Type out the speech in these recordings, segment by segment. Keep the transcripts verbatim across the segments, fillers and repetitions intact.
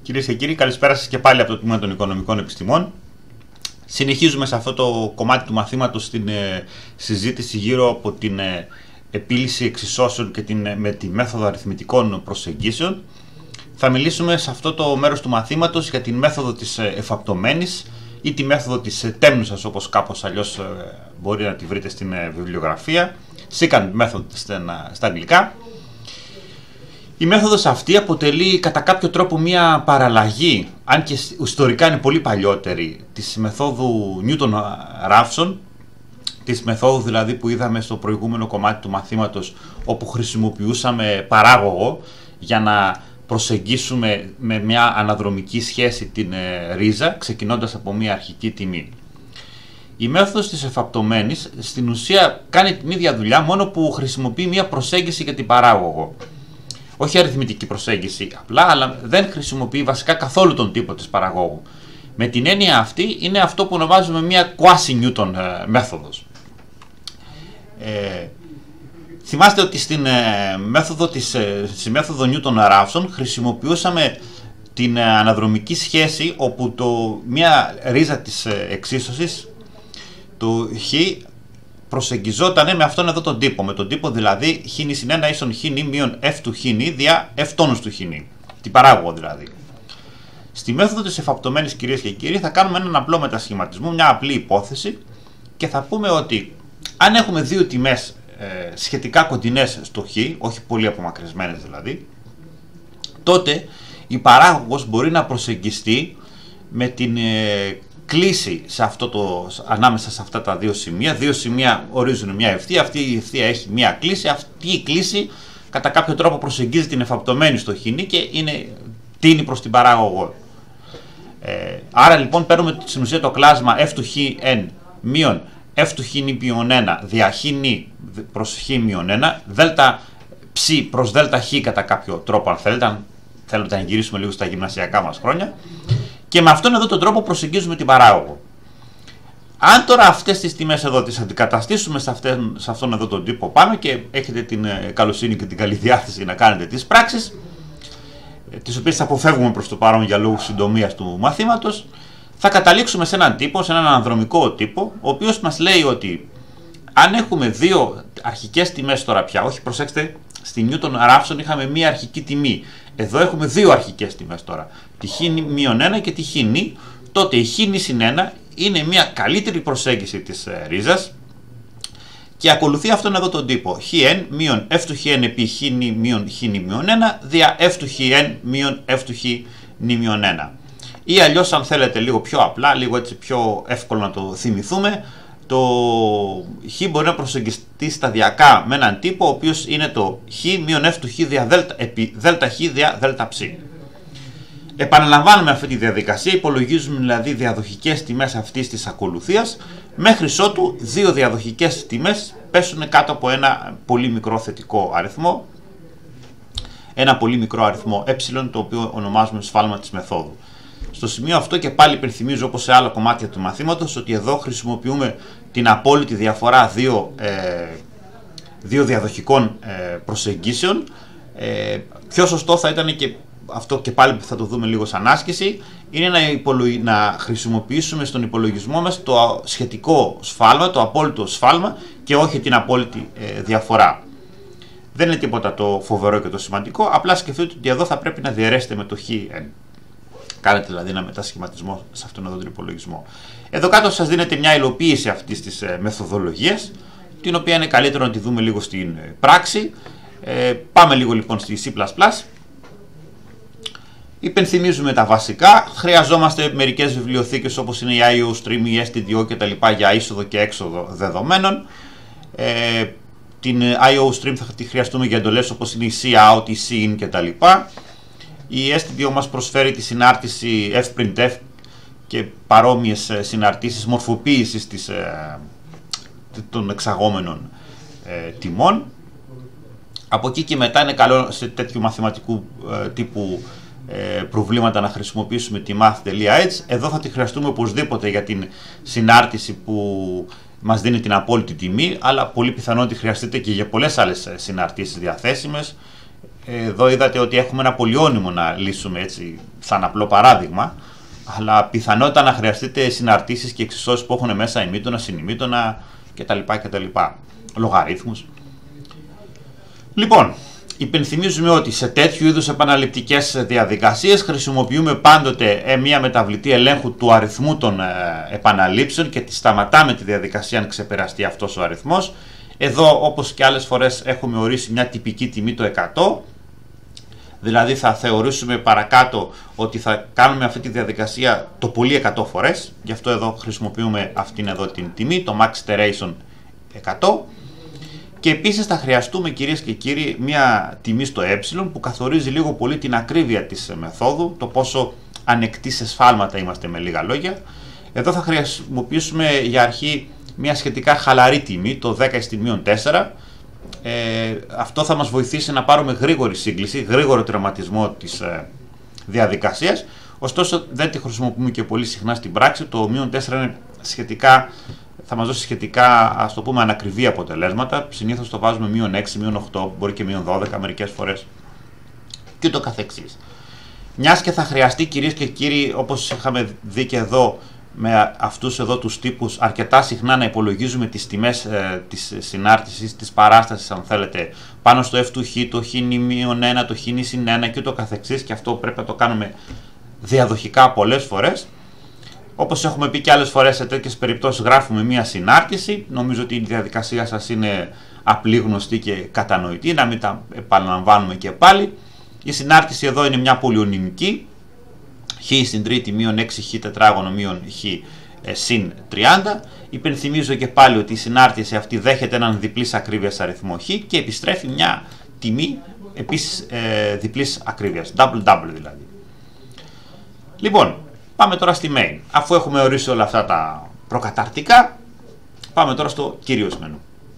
Κυρίες και κύριοι, καλησπέρα σας και πάλι από το Τμήμα των Οικονομικών Επιστημών. Συνεχίζουμε σε αυτό το κομμάτι του μαθήματος την ε, συζήτηση γύρω από την ε, επίλυση εξισώσεων και την, ε, με τη μέθοδο αριθμητικών προσεγγίσεων. Θα μιλήσουμε σε αυτό το μέρος του μαθήματος για την μέθοδο της ε, εφαπτωμένης ή τη μέθοδο της ε, τέμνουσας, όπως κάπως αλλιώς ε, μπορεί να τη βρείτε στην ε, βιβλιογραφία, second method στα, στα αγγλικά. Η μέθοδος αυτή αποτελεί κατά κάποιο τρόπο μια παραλλαγή, αν και ιστορικά είναι πολύ παλιότερη, της μεθόδου Newton-Raphson, της μεθόδου δηλαδή που είδαμε στο προηγούμενο κομμάτι του μαθήματος, όπου χρησιμοποιούσαμε παράγωγο για να προσεγγίσουμε με μια αναδρομική σχέση την ε, ρίζα, ξεκινώντας από μια αρχική τιμή. Η μέθοδος της εφαπτωμένης στην ουσία κάνει την ίδια δουλειά, μόνο που χρησιμοποιεί μια προσέγγιση για την παράγωγο. Όχι αριθμητική προσέγγιση απλά, αλλά δεν χρησιμοποιεί βασικά καθόλου τον τύπο της παραγόγου. Με την έννοια αυτή είναι αυτό που ονομάζουμε μια quasi-Newton ε, μέθοδος. Ε, θυμάστε ότι στην, ε, μέθοδο της, ε, στη μέθοδο Newton-Raphson χρησιμοποιούσαμε την ε, αναδρομική σχέση, όπου το, μια ρίζα της ε, εξίσωσης, το χ, προσεγγιζόταν με αυτόν εδώ τον τύπο, με τον τύπο δηλαδή χ συν ένα ίσον χ μείον f του χ δια f τόνους του χ, την παράγωγο δηλαδή. Στη μέθοδο της εφαπτωμένης, κυρίες και κύριοι, θα κάνουμε έναν απλό μετασχηματισμό, μια απλή υπόθεση, και θα πούμε ότι αν έχουμε δύο τιμές ε, σχετικά κοντινές στο χ, όχι πολύ απομακρυσμένες δηλαδή, τότε η παράγωγος μπορεί να προσεγγιστεί με την ε, κλίση σε αυτό το, ανάμεσα σε αυτά τα δύο σημεία. Δύο σημεία ορίζουν μια ευθεία, αυτή η ευθεία έχει μια κλίση, αυτή η κλίση κατά κάποιο τρόπο προσεγγίζει την εφαπτωμένη στο χ και είναι, τίνει προς την παράγωγο. Ε, άρα λοιπόν παίρνουμε στην ουσία το κλάσμα f του χn μείον f του χ μείον ένα δια χ προς χ μείον ένα, δέλτα ψ προς δέλτα χ κατά κάποιο τρόπο, αν θέλετε, αν θέλετε να γυρίσουμε λίγο στα γυμνασιακά μας χρόνια. Και με αυτόν εδώ τον τρόπο προσεγγίζουμε την παράγωγο. Αν τώρα αυτές τις τιμές εδώ τις αντικαταστήσουμε σε, αυτές, σε αυτόν εδώ τον τύπο πάνω και έχετε την ε, καλοσύνη και την καλή διάθεση να κάνετε τις πράξεις, ε, τις οποίες αποφεύγουμε προς το παρόν για λόγους συντομίας του μαθήματος, θα καταλήξουμε σε έναν τύπο, σε έναν αναδρομικό τύπο, ο οποίος μας λέει ότι αν έχουμε δύο αρχικές τιμές τώρα πια, όχι προσέξτε, στη Newton-Raphson είχαμε μία αρχική τιμή. Εδώ έχουμε δύο αρχικές τιμές τώρα, τη χ μείον ένα και τη χ νη, τότε η χ νη συν ένα είναι μια καλύτερη προσέγγιση της ε, ρίζας και ακολουθεί αυτόν εδώ τον τύπο χn μείον f του χn επί χ νη μείον χ νη μείον ένα δια f του χn μείον f του χ νη μείον ένα. Ή αλλιώς, αν θέλετε λίγο πιο απλά, λίγο έτσι πιο εύκολο να το θυμηθούμε, το χ μπορεί να προσεγγιστεί σταδιακά με έναν τύπο, ο οποίος είναι το χ μείον f του χ δια δέλτα, επί δέλτα χ δια δέλτα ψ. Επαναλαμβάνουμε αυτή τη διαδικασία, υπολογίζουμε δηλαδή διαδοχικές τιμές αυτής της ακολουθίας, μέχρι ότου δύο διαδοχικές τιμές πέσουν κάτω από ένα πολύ μικρό θετικό αριθμό, ένα πολύ μικρό αριθμό ε, το οποίο ονομάζουμε σφάλμα της μεθόδου. Στο σημείο αυτό και πάλι υπενθυμίζω, όπως σε άλλα κομμάτια του μαθήματος, ότι εδώ χρησιμοποιούμε την απόλυτη διαφορά δύο, ε, δύο διαδοχικών ε, προσεγγίσεων. Ε, πιο σωστό θα ήταν, και αυτό και πάλι θα το δούμε λίγο σαν άσκηση, είναι να, υπολογι... να χρησιμοποιήσουμε στον υπολογισμό μας το σχετικό σφάλμα, το απόλυτο σφάλμα και όχι την απόλυτη ε, διαφορά. Δεν είναι τίποτα το φοβερό και το σημαντικό, απλά σκεφτείτε ότι εδώ θα πρέπει να διαιρέσετε με το χ. Κάνετε δηλαδή ένα μετασχηματισμό σε αυτόν εδώ τον υπολογισμό. Εδώ κάτω σας δίνεται μια υλοποίηση αυτής της ε, μεθοδολογίας, την οποία είναι καλύτερο να τη δούμε λίγο στην ε, πράξη. Ε, πάμε λίγο λοιπόν στη C++. Υπενθυμίζουμε τα βασικά. Χρειαζόμαστε μερικές βιβλιοθήκες όπως είναι η IOStream, η ες τι ντι ο κτλ. Για είσοδο και έξοδο δεδομένων. Ε, την IOStream θα τη χρειαστούμε για εντολές όπως είναι η cout, η cin κτλ. Η ες τι ντι ο μας προσφέρει τη συνάρτηση fprintf και παρόμοιες συναρτήσεις μορφοποίησης της, ε, των εξαγόμενων ε, τιμών. Από εκεί και μετά είναι καλό σε τέτοιου μαθηματικού ε, τύπου ε, προβλήματα να χρησιμοποιήσουμε τη math.h. Εδώ θα τη χρειαστούμε οπωσδήποτε για την συνάρτηση που μας δίνει την απόλυτη τιμή, αλλά πολύ πιθανό ότι χρειαστείτε και για πολλές άλλες συναρτήσεις διαθέσιμες. εδώ είδατε ότι έχουμε ένα πολυώνυμο να λύσουμε έτσι σαν απλό παράδειγμα, αλλά πιθανότητα να χρειαστείτε συναρτήσεις και εξισώσεις που έχουν μέσα ημίτονα, συνημίτονα κτλ. κτλ. Λογαρίθμους. Λοιπόν, υπενθυμίζουμε ότι σε τέτοιου είδους επαναληπτικές διαδικασίες χρησιμοποιούμε πάντοτε μια μεταβλητή ελέγχου του αριθμού των επαναλήψεων και τη σταματάμε τη διαδικασία αν ξεπεραστεί αυτός ο αριθμός. Εδώ, όπως και άλλες φορές, έχουμε ορίσει μια τυπική τιμή το εκατό. Δηλαδή θα θεωρήσουμε παρακάτω ότι θα κάνουμε αυτή τη διαδικασία το πολύ εκατό φορές. Γι' αυτό εδώ χρησιμοποιούμε αυτήν εδώ την τιμή, το max iteration εκατό. Και επίσης θα χρειαστούμε, κυρίες και κύριοι, μια τιμή στο ε που καθορίζει λίγο πολύ την ακρίβεια της μεθόδου, το πόσο ανεκτοί σε σφάλματα είμαστε με λίγα λόγια. Εδώ θα χρησιμοποιήσουμε για αρχή μια σχετικά χαλαρή τιμή, το δέκα στην μείον τέσσερα. Ε, αυτό θα μας βοηθήσει να πάρουμε γρήγορη σύγκληση, γρήγορο τερματισμό της ε, διαδικασίας. Ωστόσο δεν τη χρησιμοποιούμε και πολύ συχνά στην πράξη. Το μείον τέσσερα είναι σχετικά, θα μας δώσει σχετικά, ας το πούμε, ανακριβή αποτελέσματα. Συνήθως το βάζουμε μείον έξι, μείον οκτώ, μπορεί και μείον δώδεκα μερικές φορές και το καθεξής. Μιας και θα χρειαστεί, κυρίες και κύριοι, όπως είχαμε δει και εδώ με αυτούς εδώ τους τύπους, αρκετά συχνά να υπολογίζουμε τις τιμές ε, της συνάρτησης, της παράστασης αν θέλετε, πάνω στο f του χ, το χ μείον ένα, το χ συν ένα και το καθεξής, και αυτό πρέπει να το κάνουμε διαδοχικά πολλές φορές. Όπως έχουμε πει και άλλες φορές, σε τέτοιες περιπτώσεις γράφουμε μία συνάρτηση. Νομίζω ότι η διαδικασία σας είναι απλή, γνωστή και κατανοητή, να μην τα επαναλαμβάνουμε και πάλι. Η συνάρτηση εδώ είναι μια πολυονυμική, χ στην τρίτη μείον έξι χ τετράγωνο μείον χ ε, συν τριάντα. Υπενθυμίζω και πάλι ότι η συνάρτηση αυτή δέχεται έναν διπλής ακρίβειας αριθμό χ και επιστρέφει μια τιμή επίσης ε, διπλής ακρίβειας, double double δηλαδή. Λοιπόν, πάμε τώρα στη main. Αφού έχουμε ορίσει όλα αυτά τα προκαταρτικά, πάμε τώρα στο κυρίως μενού.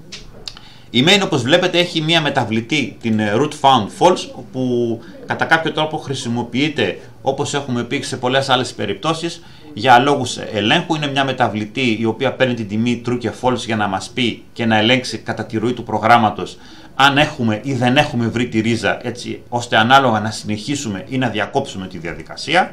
Η main, όπως βλέπετε, έχει μια μεταβλητή, την root found false, που κατά κάποιο τρόπο χρησιμοποιείται, όπως έχουμε πει σε πολλές άλλες περιπτώσεις, για λόγους ελέγχου. Είναι μια μεταβλητή η οποία παίρνει την τιμή true και false για να μας πει και να ελέγξει κατά τη ροή του προγράμματος αν έχουμε ή δεν έχουμε βρει τη ρίζα, έτσι ώστε ανάλογα να συνεχίσουμε ή να διακόψουμε τη διαδικασία.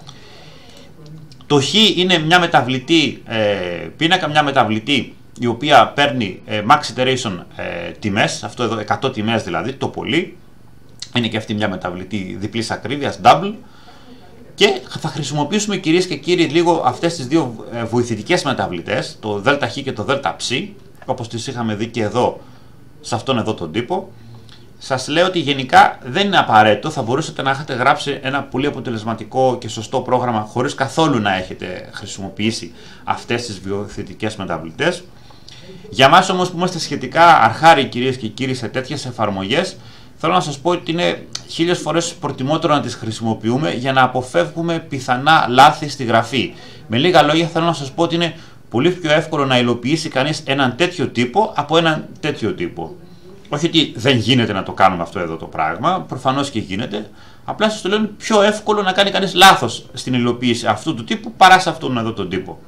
Το χ είναι μια μεταβλητή ε, πίνακα, μια μεταβλητή η οποία παίρνει ε, max iteration ε, τιμές, αυτό εδώ εκατό τιμές δηλαδή, το πολύ. Είναι και αυτή μια μεταβλητή διπλής ακρίβειας, double. Και θα χρησιμοποιήσουμε, κυρίες και κύριοι, λίγο αυτές τις δύο ε, βοηθητικές μεταβλητές, το ΔΧ και το ΔΨ, όπως τις είχαμε δει και εδώ, σε αυτόν εδώ τον τύπο. Σας λέω ότι γενικά δεν είναι απαραίτητο, θα μπορούσατε να έχετε γράψει ένα πολύ αποτελεσματικό και σωστό πρόγραμμα χωρίς καθόλου να έχετε χρησιμοποιήσει αυτές τις βοηθητικές μεταβλητές. Για μας όμως που είμαστε σχετικά αρχάριοι, κυρίες και κύριοι, σε τέτοιες εφαρμογές, θέλω να σας πω ότι είναι χίλιες φορές προτιμότερο να τις χρησιμοποιούμε για να αποφεύγουμε πιθανά λάθη στη γραφή. Με λίγα λόγια, θέλω να σας πω ότι είναι πολύ πιο εύκολο να υλοποιήσει κανείς έναν τέτοιο τύπο από έναν τέτοιο τύπο. Όχι ότι δεν γίνεται να το κάνουμε αυτό εδώ το πράγμα, προφανώς και γίνεται. Απλά σας το λέω, είναι πιο εύκολο να κάνει κανείς λάθος στην υλοποίηση αυτού του τύπου παρά σε αυτόν εδώ τον τύπο.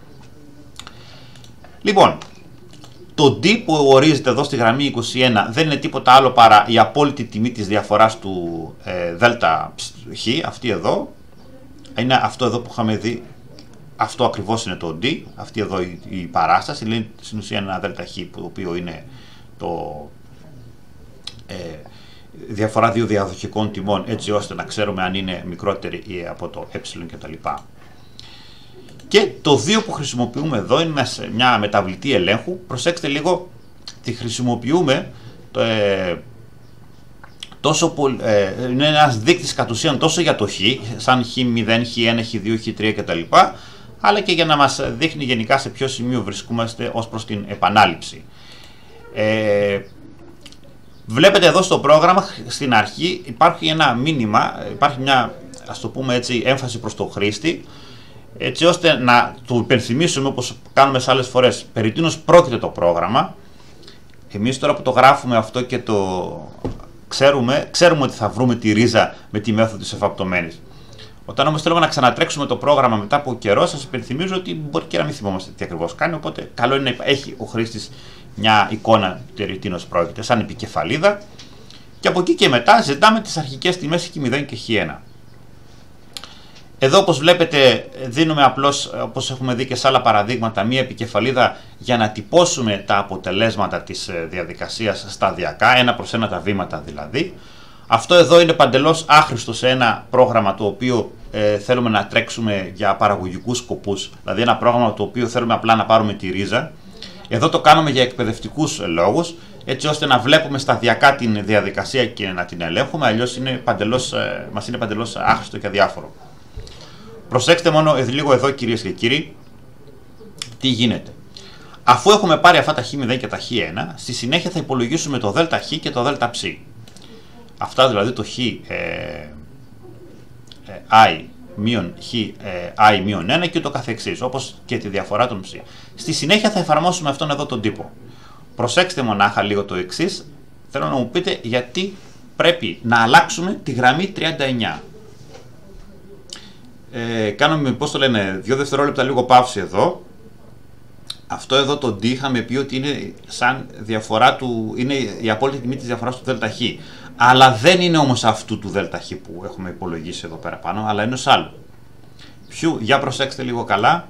Λοιπόν, το D που ορίζεται εδώ στη γραμμή είκοσι ένα δεν είναι τίποτα άλλο παρά η απόλυτη τιμή της διαφοράς του ε, ΔΧ, αυτή εδώ. Είναι αυτό εδώ που είχαμε δει, αυτό ακριβώς είναι το D, αυτή εδώ η, η παράσταση, λέει στην ουσία ένα ΔΧ, το οποίο είναι το ε, διαφορά δύο διαδοχικών τιμών, έτσι ώστε να ξέρουμε αν είναι μικρότερη από το ε κτλ. Και το δύο που χρησιμοποιούμε εδώ είναι μια μεταβλητή ελέγχου. Προσέξτε λίγο, τη χρησιμοποιούμε ε, τόσο πολύ, ε, είναι ένας δείκτης κατ' ουσίαν τόσο για το χ, σαν χ μηδέν, χ ένα, χ δύο, χ τρία κτλ. Αλλά και για να μας δείχνει γενικά σε ποιο σημείο βρισκόμαστε ως προς την επανάληψη. Ε, βλέπετε εδώ στο πρόγραμμα, στην αρχή υπάρχει ένα μήνυμα, υπάρχει μια, ας το πούμε έτσι, έμφαση προς το χρήστη, έτσι ώστε να του υπενθυμίσουμε, όπως κάνουμε σε άλλες φορές, περί τίνος πρόκειται το πρόγραμμα. Εμείς τώρα που το γράφουμε αυτό και το ξέρουμε, ξέρουμε ότι θα βρούμε τη ρίζα με τη μέθοδο της εφαπτωμένης. Όταν όμως θέλουμε να ξανατρέξουμε το πρόγραμμα μετά από καιρό, σας υπενθυμίζω ότι μπορεί και να μην θυμόμαστε τι ακριβώς κάνει, οπότε καλό είναι να έχει ο χρήστης μια εικόνα περί τίνος πρόκειται, σαν επικεφαλίδα. Και από εκεί και μετά ζητάμε τις αρχικές τιμές χ μηδέν και χ ένα. Εδώ όπως βλέπετε δίνουμε απλώς, όπως έχουμε δει και σε άλλα παραδείγματα, μία επικεφαλίδα για να τυπώσουμε τα αποτελέσματα της διαδικασίας σταδιακά, ένα προς ένα τα βήματα δηλαδή. Αυτό εδώ είναι παντελώς άχρηστο σε ένα πρόγραμμα το οποίο ε, θέλουμε να τρέξουμε για παραγωγικούς σκοπούς, δηλαδή ένα πρόγραμμα το οποίο θέλουμε απλά να πάρουμε τη ρίζα. Εδώ το κάνουμε για εκπαιδευτικούς λόγους, έτσι ώστε να βλέπουμε σταδιακά την διαδικασία και να την ελέγχουμε, αλλιώς είναι παντελώς, ε, μας είναι παντελώς άχρηστο και αδιάφορο. Προσέξτε μόνο λίγο εδώ, κυρίες και κύριοι, τι γίνεται. Αφού έχουμε πάρει αυτά τα χ μηδέν και τα χ ένα, στη συνέχεια θα υπολογίσουμε το δ χ και το δ ψ. Αυτά δηλαδή το χ ε, ε, i μείον χ ε, i μείον ένα και το καθεξής, όπως και τη διαφορά των ψ. Στη συνέχεια θα εφαρμόσουμε αυτόν εδώ τον τύπο. Προσέξτε μονάχα λίγο το εξής, θέλω να μου πείτε γιατί πρέπει να αλλάξουμε τη γραμμή τριάντα εννιά. Ε, κάνουμε, πώς το λένε, δύο δευτερόλεπτα λίγο παύση εδώ. Αυτό εδώ το D είχαμε πει ότι είναι σαν διαφορά του, είναι η απόλυτη τιμή της διαφοράς του ΔΧ. Αλλά δεν είναι όμως αυτού του ΔΧ που έχουμε υπολογίσει εδώ πέρα πάνω, αλλά είναι ως άλλο. Ποιου, για προσέξτε λίγο καλά.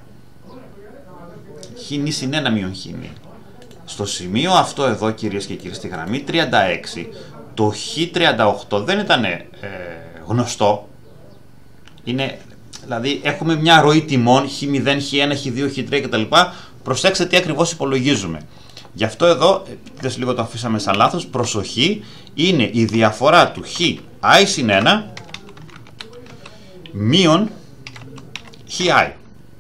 Χ συν ένα μείον χ. Στο σημείο αυτό εδώ, κυρίες και κύριοι, στη γραμμή τριάντα έξι, το χ τριάντα οκτώ δεν ήταν ε, γνωστό. Είναι, δηλαδή έχουμε μια ροή τιμών χ μηδέν, χ ένα, χ δύο, χ τρία κτλ. Προσέξτε τι ακριβώς υπολογίζουμε. Γι' αυτό εδώ, επιτέλους λίγο το αφήσαμε σαν λάθος, προσοχή, είναι η διαφορά του χ i συν ένα μείον χ i.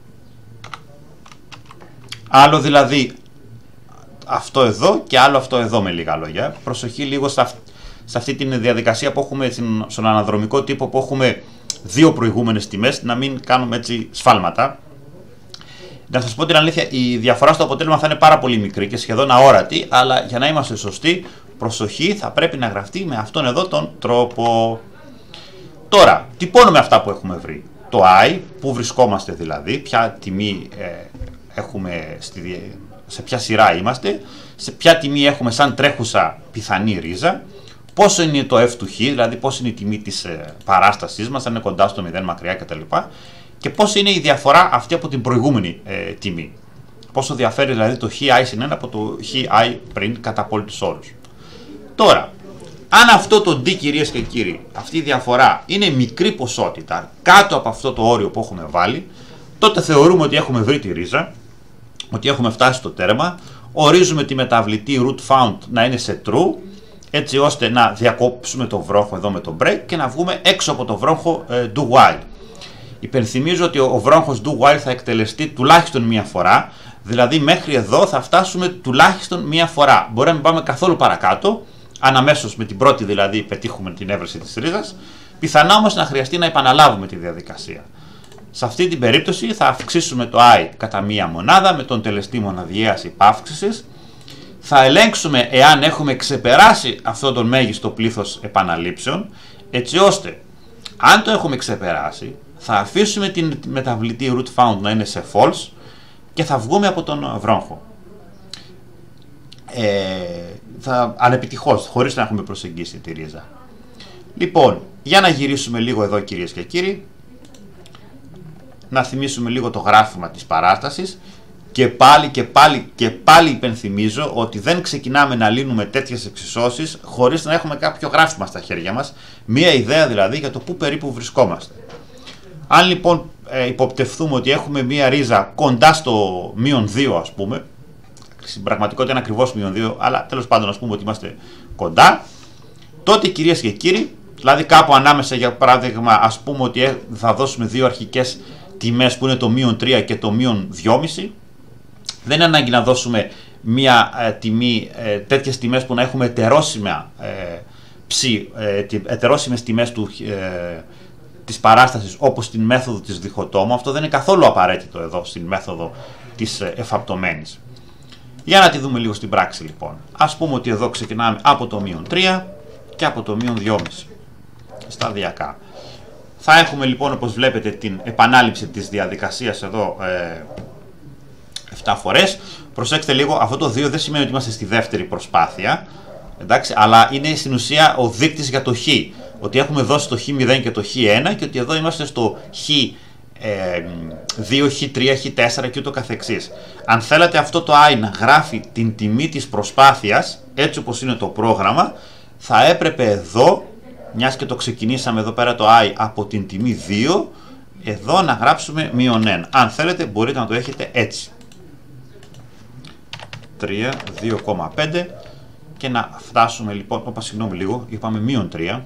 Άλλο δηλαδή αυτό εδώ και άλλο αυτό εδώ, με λίγα λόγια. Προσοχή λίγο σε αυτή τη διαδικασία που έχουμε, στον αναδρομικό τύπο που έχουμε δύο προηγούμενες τιμές, να μην κάνουμε έτσι σφάλματα. Να σας πω την αλήθεια, η διαφορά στο αποτέλεσμα θα είναι πάρα πολύ μικρή και σχεδόν αόρατη, αλλά για να είμαστε σωστοί, προσοχή, θα πρέπει να γραφτεί με αυτόν εδώ τον τρόπο. Τώρα, τυπώνουμε αυτά που έχουμε βρει. Το i, που βρισκόμαστε δηλαδή, ποια τιμή ε, έχουμε, στη, σε ποια σειρά είμαστε, σε ποια τιμή έχουμε σαν τρέχουσα πιθανή ρίζα, πόσο είναι το f του χ, δηλαδή πόσο είναι η τιμή της ε, παράστασής μας, αν είναι κοντά στο μηδέν, μακριά κτλ. Και πώς είναι η διαφορά αυτή από την προηγούμενη ε, τιμή. Πόσο διαφέρει δηλαδή το χ i συν ένα από το χ i πριν κατά απόλυτους όρους. Τώρα, αν αυτό το d, κυρίες και κύριοι, αυτή η διαφορά είναι μικρή ποσότητα κάτω από αυτό το όριο που έχουμε βάλει, τότε θεωρούμε ότι έχουμε βρει τη ρίζα, ότι έχουμε φτάσει στο τέρμα, ορίζουμε τη μεταβλητή root found να είναι σε true, έτσι ώστε να διακόψουμε το βρόχο εδώ με το break και να βγούμε έξω από το βρόχο ε, do while. Υπενθυμίζω ότι ο βρόχος do while θα εκτελεστεί τουλάχιστον μία φορά, δηλαδή μέχρι εδώ θα φτάσουμε τουλάχιστον μία φορά. Μπορεί να μην πάμε καθόλου παρακάτω, αν αμέσως με την πρώτη δηλαδή πετύχουμε την έβρεση της ρίζας, πιθανά όμως να χρειαστεί να επαναλάβουμε τη διαδικασία. Σε αυτή την περίπτωση θα αυξήσουμε το i κατά μία μονάδα με τον τελεστή μοναδιαίας υπαύξησης. Θα ελέγξουμε εάν έχουμε ξεπεράσει αυτό τον μέγιστο πλήθος επαναλήψεων, έτσι ώστε αν το έχουμε ξεπεράσει, θα αφήσουμε την μεταβλητή root found να είναι σε false και θα βγούμε από τον βρόχο. Ε, θα, ανεπιτυχώς, χωρίς να έχουμε προσεγγίσει τη ρίζα. Λοιπόν, για να γυρίσουμε λίγο εδώ, κυρίες και κύριοι, να θυμίσουμε λίγο το γράφημα της παράστασης και πάλι και πάλι και πάλι υπενθυμίζω ότι δεν ξεκινάμε να λύνουμε τέτοιες εξισώσεις χωρίς να έχουμε κάποιο γράφημα στα χέρια μας, μία ιδέα δηλαδή για το πού περίπου βρισκόμαστε. Αν λοιπόν ε, υποπτευθούμε ότι έχουμε μία ρίζα κοντά στο μείον δύο, ας πούμε, στην πραγματικότητα είναι ακριβώς μείον δύο, αλλά τέλος πάντων ας πούμε ότι είμαστε κοντά, τότε, κυρίες και κύριοι, δηλαδή κάπου ανάμεσα, για παράδειγμα, ας πούμε ότι θα δώσουμε δύο αρχικές τιμές που είναι το μείον τρία και το μείον δυόμισι, δεν είναι ανάγκη να δώσουμε μία ε, τιμή, ε, τέτοιες τιμές που να έχουμε ετερόσιμα ε, ψη, ε, ετερόσιμες τιμές του, ε, της παράστασης όπως στην μέθοδο της διχοτόμου. Αυτό δεν είναι καθόλου απαραίτητο εδώ στην μέθοδο της ε, εφαπτωμένης. Για να τη δούμε λίγο στην πράξη λοιπόν. Ας πούμε ότι εδώ ξεκινάμε από το μείον τρία και από το μείον δυόμισι σταδιακά. Θα έχουμε λοιπόν, όπως βλέπετε, την επανάληψη της διαδικασίας εδώ ε, επτά φορές. Προσέξτε λίγο, αυτό το δύο δεν σημαίνει ότι είμαστε στη δεύτερη προσπάθεια. Εντάξει, αλλά είναι στην ουσία ο δείκτης για το χ. Ότι έχουμε δώσει το χ μηδέν και το χ ένα και ότι εδώ είμαστε στο χ δύο, χ τρία, χ τέσσερα και ούτω καθεξής. Αν θέλατε αυτό το i να γράφει την τιμή της προσπάθειας, έτσι όπως είναι το πρόγραμμα, θα έπρεπε εδώ, μιας και το ξεκινήσαμε εδώ πέρα το i από την τιμή δύο, εδώ να γράψουμε μείον ένα. Αν θέλετε μπορείτε να το έχετε έτσι. τρία, δύο κόμμα πέντε και να φτάσουμε λοιπόν, όπα συγγνώμη λίγο, είπαμε μείον τρία.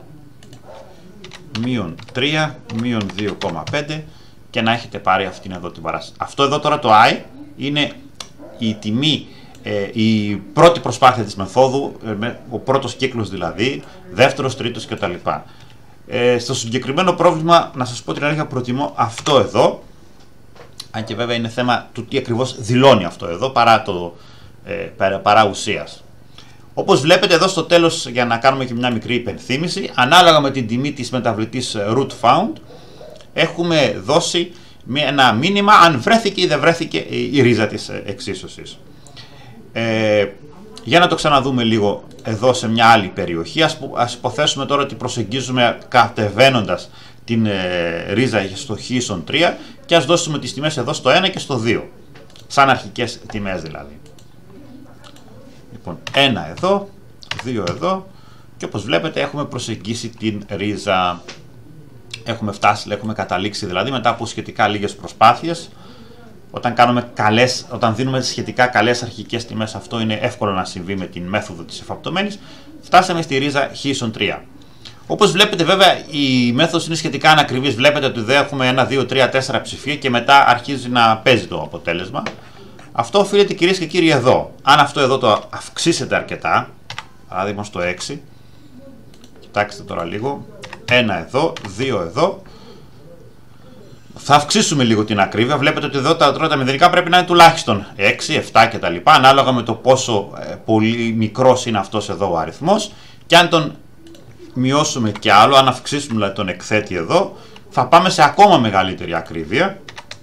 Μείον τρία, μείον δύο κόμμα πέντε και να έχετε πάρει αυτήν εδώ την παράσταση. Αυτό εδώ τώρα το i είναι η τιμή, ε, η πρώτη προσπάθεια της μεθόδου, ε, ο πρώτος κύκλος δηλαδή, δεύτερος, τρίτος κτλ. Ε, στο συγκεκριμένο πρόβλημα, να σας πω την αλήθεια, προτιμώ αυτό εδώ, αν και βέβαια είναι θέμα του τι ακριβώς δηλώνει αυτό εδώ, παρά, το, ε, παρά, παρά ουσίας. Όπως βλέπετε εδώ στο τέλος, για να κάνουμε και μια μικρή υπενθύμηση, ανάλογα με την τιμή της μεταβλητής root found, έχουμε δώσει ένα μήνυμα αν βρέθηκε ή δεν βρέθηκε η ρίζα της εξίσωσης. Ε, για να το ξαναδούμε λίγο εδώ σε μια άλλη περιοχή, ας, ας υποθέσουμε τώρα ότι προσεγγίζουμε κατεβαίνοντας την ε, ρίζα στο χ ίσον τρία και ας δώσουμε τις τιμές εδώ στο ένα και στο δύο, σαν αρχικές τιμές δηλαδή. Λοιπόν, ένα εδώ, δύο εδώ και όπως βλέπετε έχουμε προσεγγίσει την ρίζα. Έχουμε φτάσει, έχουμε καταλήξει δηλαδή μετά από σχετικά λίγες προσπάθειες. Όταν, κάνουμε καλές, όταν δίνουμε σχετικά καλές αρχικές τιμές, αυτό είναι εύκολο να συμβεί με την μέθοδο της εφαπτωμένης. Φτάσαμε στη ρίζα χ ίσον τρία. Όπως βλέπετε βέβαια η μέθοδος είναι σχετικά ανακριβής. Βλέπετε ότι εδώ έχουμε ένα, δύο, τρία, τέσσερα ψηφία και μετά αρχίζει να παίζει το αποτέλεσμα. Αυτό οφείλεται κυρίες και κύριοι εδώ. Αν αυτό εδώ το αυξήσετε αρκετά, παράδειγμα στο έξι, κοιτάξτε τώρα λίγο, ένα εδώ, δύο εδώ, θα αυξήσουμε λίγο την ακρίβεια. Βλέπετε ότι εδώ τα, τα μηδενικά πρέπει να είναι τουλάχιστον έξι, επτά κτλ. Ανάλογα με το πόσο ε, πολύ μικρός είναι αυτός εδώ ο αριθμός. Και αν τον μειώσουμε κι άλλο, αν αυξήσουμε δηλαδή, τον εκθέτη εδώ, θα πάμε σε ακόμα μεγαλύτερη ακρίβεια.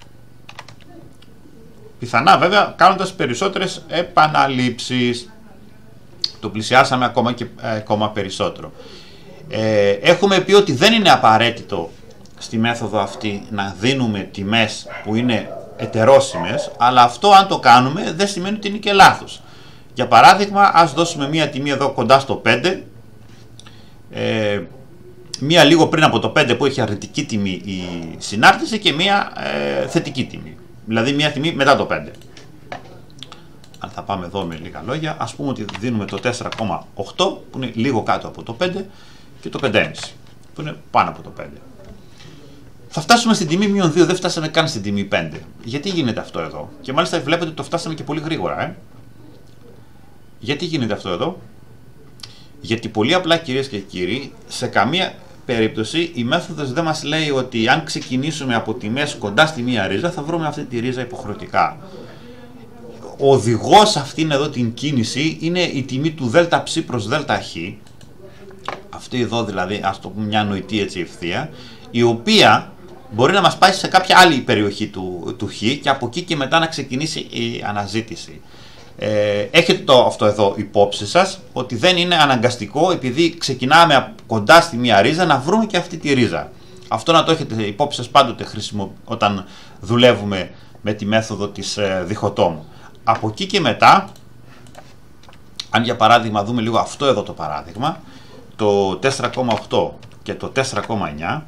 Πιθανά βέβαια κάνοντας περισσότερες επαναλήψεις. Το πλησιάσαμε ακόμα και ε, ακόμα περισσότερο. Ε, έχουμε πει ότι δεν είναι απαραίτητο στη μέθοδο αυτή να δίνουμε τιμές που είναι ετερόσιμες, αλλά αυτό αν το κάνουμε δεν σημαίνει ότι είναι και λάθος. Για παράδειγμα, ας δώσουμε μία τιμή εδώ κοντά στο πέντε, ε, μία λίγο πριν από το πέντε που έχει αρνητική τιμή η συνάρτηση και μία ε, θετική τιμή, δηλαδή μία τιμή μετά το πέντε. Αν θα πάμε εδώ με λίγα λόγια, ας πούμε ότι δίνουμε το τέσσερα κόμμα οκτώ που είναι λίγο κάτω από το πέντε και το πέντε κόμμα πέντε που είναι πάνω από το πέντε. Θα φτάσουμε στην τιμή μείον δύο, δεν φτάσαμε καν στην τιμή πέντε. Γιατί γίνεται αυτό εδώ? Και μάλιστα βλέπετε ότι το φτάσαμε και πολύ γρήγορα. Ε? Γιατί γίνεται αυτό εδώ? Γιατί πολύ απλά κυρίες και κύριοι, σε καμία περίπτωση η μέθοδος δεν μας λέει ότι αν ξεκινήσουμε από τιμές κοντά στη μία ρίζα θα βρούμε αυτή τη ρίζα υποχρεωτικά. Ο οδηγός αυτήν εδώ την κίνηση είναι η τιμή του ΔΨ προς ΔΧ, αυτή εδώ δηλαδή, ας το πούμε μια νοητή έτσι ευθεία, η οποία μπορεί να μας πάει σε κάποια άλλη περιοχή του, του χ και από εκεί και μετά να ξεκινήσει η αναζήτηση. Ε, έχετε το, αυτό εδώ υπόψη σας, ότι δεν είναι αναγκαστικό επειδή ξεκινάμε κοντά στη μία ρίζα να βρούμε και αυτή τη ρίζα. Αυτό να το έχετε υπόψη σας πάντοτε χρήσιμο όταν δουλεύουμε με τη μέθοδο της ε, διχοτόμου. Από εκεί και μετά, αν για παράδειγμα δούμε λίγο αυτό εδώ το παράδειγμα, το τέσσερα κόμμα οκτώ και το τέσσερα κόμμα εννιά,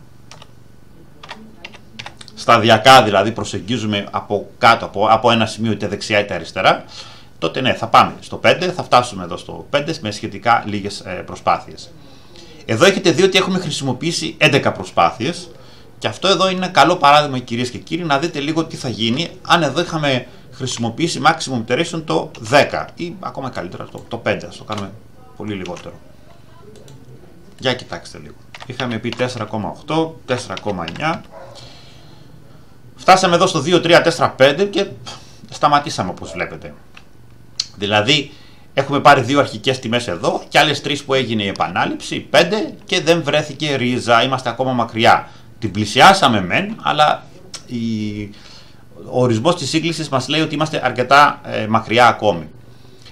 σταδιακά δηλαδή προσεγγίζουμε από κάτω, από, από ένα σημείο είτε δεξιά είτε αριστερά, τότε ναι, θα πάμε στο πέντε, θα φτάσουμε εδώ στο πέντε με σχετικά λίγες ε, προσπάθειες. Εδώ έχετε δει ότι έχουμε χρησιμοποιήσει έντεκα προσπάθειες και αυτό εδώ είναι ένα καλό παράδειγμα κυρίες και κύριοι να δείτε λίγο τι θα γίνει αν εδώ είχαμε χρησιμοποιήσει maximum iteration το δέκα ή ακόμα καλύτερα το, το πέντε, ας το κάνουμε πολύ λιγότερο. Για κοιτάξτε λίγο. Είχαμε πει τέσσερα κόμμα οκτώ, τέσσερα κόμμα εννιά, φτάσαμε εδώ στο δύο, τρία, τέσσερα, πέντε και σταματήσαμε όπως βλέπετε. Δηλαδή έχουμε πάρει δύο αρχικές τιμές εδώ και άλλες τρεις που έγινε η επανάληψη, πέντε και δεν βρέθηκε ρίζα, είμαστε ακόμα μακριά. Την πλησιάσαμε μεν, αλλά η... ο ορισμός της σύγκλησης μας λέει ότι είμαστε αρκετά ε, μακριά ακόμη.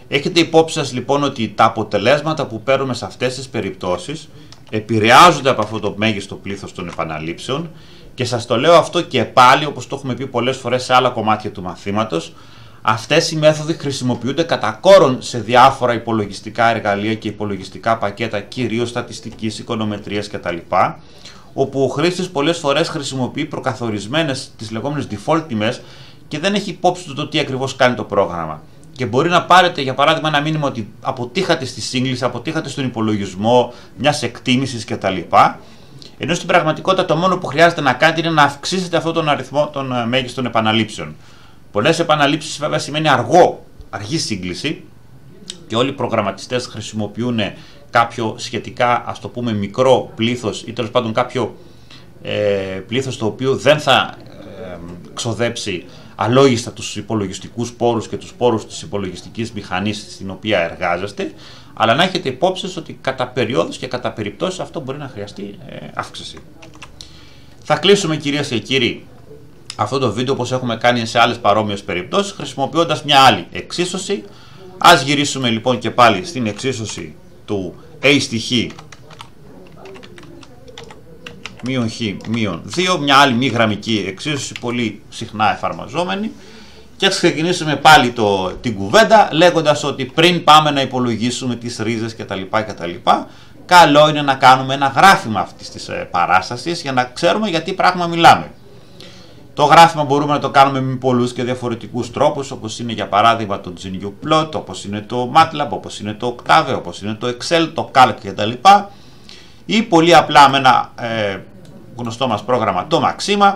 Έχετε υπόψη σας λοιπόν ότι τα αποτελέσματα που παίρνουμε σε αυτές τις περιπτώσεις επηρεάζονται από αυτό το μέγιστο πλήθος των επαναλήψεων, και σας το λέω αυτό και πάλι, όπως το έχουμε πει πολλές φορές σε άλλα κομμάτια του μαθήματος. Αυτές οι μέθοδοι χρησιμοποιούνται κατά κόρον σε διάφορα υπολογιστικά εργαλεία και υπολογιστικά πακέτα, κυρίως στατιστικής, οικονομετρίας κτλ., όπου ο χρήστης πολλές φορές χρησιμοποιεί προκαθορισμένες, τις λεγόμενες default τιμές, και δεν έχει υπόψη του το τι ακριβώς κάνει το πρόγραμμα. Και μπορεί να πάρετε για παράδειγμα ένα μήνυμα ότι αποτύχατε στη σύγκληση, αποτύχατε στον υπολογισμό μιας εκτίμησης κτλ. Ενώ στην πραγματικότητα το μόνο που χρειάζεται να κάνετε είναι να αυξήσετε αυτόν τον αριθμό των μέγιστων επαναλήψεων. Πολλές επαναλήψεις βέβαια σημαίνει αργό, αργή σύγκληση, και όλοι οι προγραμματιστές χρησιμοποιούν κάποιο σχετικά, ας το πούμε, μικρό πλήθος, ή τέλος πάντων κάποιο ε, πλήθος το οποίο δεν θα ε, ξοδέψει αλόγιστα τους υπολογιστικούς πόρους και τους πόρους της υπολογιστικής μηχανής στην οποία εργάζεστε, αλλά να έχετε υπόψη ότι κατά περιόδους και κατά περιπτώσεις αυτό μπορεί να χρειαστεί ε, αύξηση. Θα κλείσουμε, κυρίες και κύριοι, αυτό το βίντεο όπως έχουμε κάνει σε άλλες παρόμοιες περιπτώσεις, χρησιμοποιώντας μια άλλη εξίσωση. Ας γυρίσουμε λοιπόν και πάλι στην εξίσωση του a στη χ μείον χ μείον δύο, μια άλλη μη γραμμική εξίσωση, πολύ συχνά εφαρμοζόμενη, και ας ξεκινήσουμε πάλι το, την κουβέντα λέγοντας ότι πριν πάμε να υπολογίσουμε τις ρίζες κτλ, κτλ, καλό είναι να κάνουμε ένα γράφημα αυτής της παράστασης για να ξέρουμε για τι πράγμα μιλάμε. Το γράφημα μπορούμε να το κάνουμε με πολλούς και διαφορετικούς τρόπους, όπως είναι για παράδειγμα το GNUplot, όπως είναι το MATLAB, όπως είναι το Octave, όπως είναι το Excel, το Calc κτλ. Ή πολύ απλά με ένα ε, γνωστό μας πρόγραμμα, το Maxima.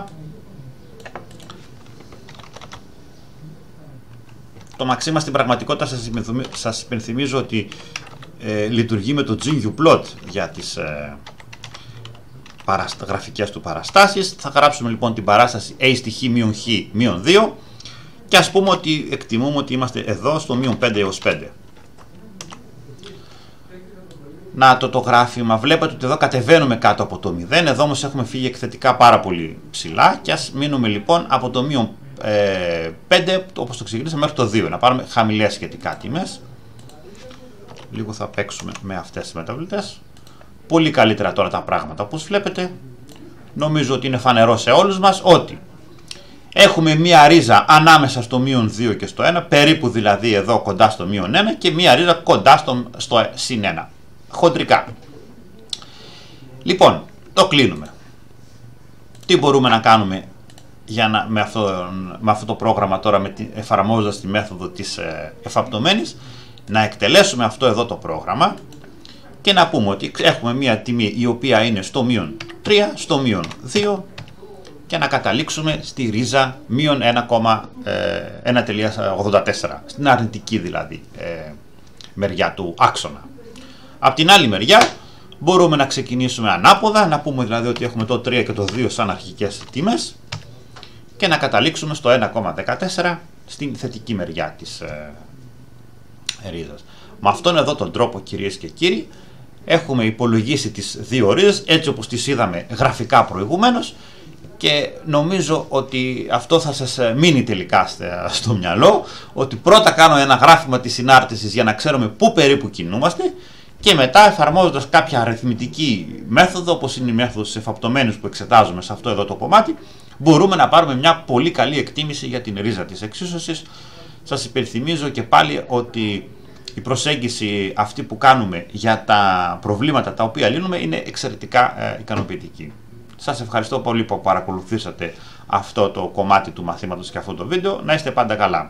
Το Maxima στην πραγματικότητα σας, σας υπενθυμίζω ότι ε, λειτουργεί με το GNUplot για τις ε, παραστα, γραφικές του παραστάσεις. Θα γράψουμε λοιπόν την παράσταση a στη χ μείον χ μείον δύο και ας πούμε ότι εκτιμούμε ότι είμαστε εδώ στο μείον πέντε έως πέντε. Να το το γράφημα, βλέπετε ότι εδώ κατεβαίνουμε κάτω από το μηδέν, εδώ όμως έχουμε φύγει εκθετικά πάρα πολύ ψηλά, και ας μείνουμε λοιπόν από το μείον πέντε, όπως το ξεκινήσαμε, μέχρι το δύο, να πάρουμε χαμηλές σχετικά τιμές. Λίγο θα παίξουμε με αυτές τις μεταβλητές. Πολύ καλύτερα τώρα τα πράγματα, όπως βλέπετε. Νομίζω ότι είναι φανερό σε όλους μας ότι έχουμε μία ρίζα ανάμεσα στο μείον δύο και στο ένα, περίπου δηλαδή εδώ κοντά στο μείον ένα, και μία ρίζα κοντά στο, στο συν ένα. Χοντρικά. Λοιπόν, το κλείνουμε. Τι μπορούμε να κάνουμε για να, με, αυτό, με αυτό το πρόγραμμα τώρα, με τη, εφαρμόζοντας τη μέθοδο της ε, εφαπτωμένης, να εκτελέσουμε αυτό εδώ το πρόγραμμα και να πούμε ότι έχουμε μία τιμή η οποία είναι στο μείον τρία, στο μείον δύο, και να καταλήξουμε στη ρίζα μείον ένα κόμμα ογδόντα τέσσερα, στην αρνητική δηλαδή ε, μεριά του άξονα. Απ' την άλλη μεριά μπορούμε να ξεκινήσουμε ανάποδα, να πούμε δηλαδή ότι έχουμε το τρία και το δύο σαν αρχικές τιμές και να καταλήξουμε στο ένα κόμμα δεκατέσσερα στην θετική μεριά της ε, ρίζας. Με αυτόν εδώ τον τρόπο, κυρίες και κύριοι, έχουμε υπολογίσει τις δύο ρίζες έτσι όπως τις είδαμε γραφικά προηγουμένως, και νομίζω ότι αυτό θα σας μείνει τελικά στο μυαλό, ότι πρώτα κάνω ένα γράφημα της συνάρτησης για να ξέρουμε πού περίπου κινούμαστε, και μετά εφαρμόζοντας κάποια αριθμητική μέθοδο, όπως είναι η μέθοδος της εφαπτωμένης που εξετάζουμε σε αυτό εδώ το κομμάτι, μπορούμε να πάρουμε μια πολύ καλή εκτίμηση για την ρίζα της εξίσωσης. Σας υπενθυμίζω και πάλι ότι η προσέγγιση αυτή που κάνουμε για τα προβλήματα τα οποία λύνουμε είναι εξαιρετικά ε, ικανοποιητική. Σας ευχαριστώ πολύ που παρακολουθήσατε αυτό το κομμάτι του μαθήματος και αυτό το βίντεο. Να είστε πάντα καλά.